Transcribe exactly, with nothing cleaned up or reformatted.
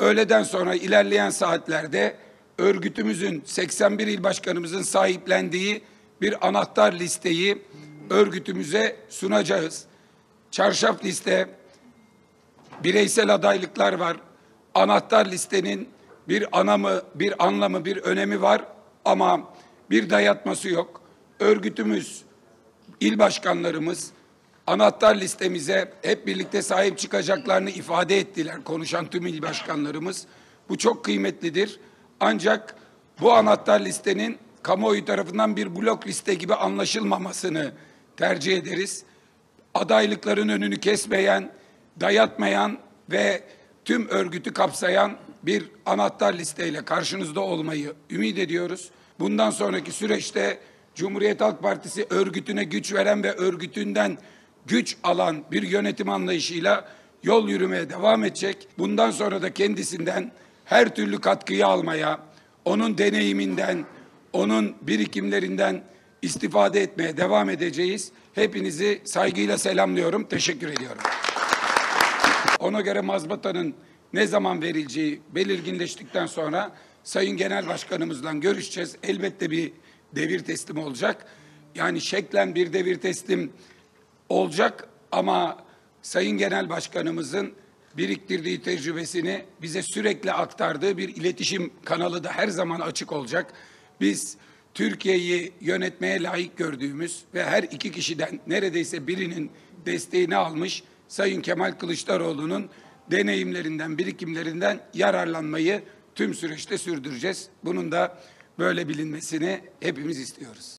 öğleden sonra ilerleyen saatlerde örgütümüzün, seksen bir il başkanımızın sahiplendiği bir anahtar listeyi örgütümüze sunacağız. Çarşaf liste, bireysel adaylıklar var. Anahtar listenin bir anlamı, bir anlamı, bir önemi var ama bir dayatması yok. Örgütümüz, il başkanlarımız anahtar listemize hep birlikte sahip çıkacaklarını ifade ettiler, konuşan tüm il başkanlarımız. Bu çok kıymetlidir. Ancak bu anahtar listenin kamuoyu tarafından bir blok liste gibi anlaşılmamasını tercih ederiz. Adaylıkların önünü kesmeyen, dayatmayan ve tüm örgütü kapsayan bir anahtar listeyle karşınızda olmayı ümit ediyoruz. Bundan sonraki süreçte Cumhuriyet Halk Partisi örgütüne güç veren ve örgütünden güç alan bir yönetim anlayışıyla yol yürümeye devam edecek. Bundan sonra da kendisinden her türlü katkıyı almaya, onun deneyiminden, onun birikimlerinden istifade etmeye devam edeceğiz. Hepinizi saygıyla selamlıyorum, teşekkür ediyorum. Ona göre mazbatanın ne zaman verileceği belirginleştikten sonra Sayın Genel Başkanımızla görüşeceğiz. Elbette bir devir teslim olacak. Yani şeklen bir devir teslim olacak ama Sayın Genel Başkanımızın biriktirdiği tecrübesini bize sürekli aktardığı bir iletişim kanalı da her zaman açık olacak. Biz Türkiye'yi yönetmeye layık gördüğümüz ve her iki kişiden neredeyse birinin desteğini almış Sayın Kemal Kılıçdaroğlu'nun deneyimlerinden, birikimlerinden yararlanmayı tüm süreçte sürdüreceğiz. Bunun da böyle bilinmesini hepimiz istiyoruz.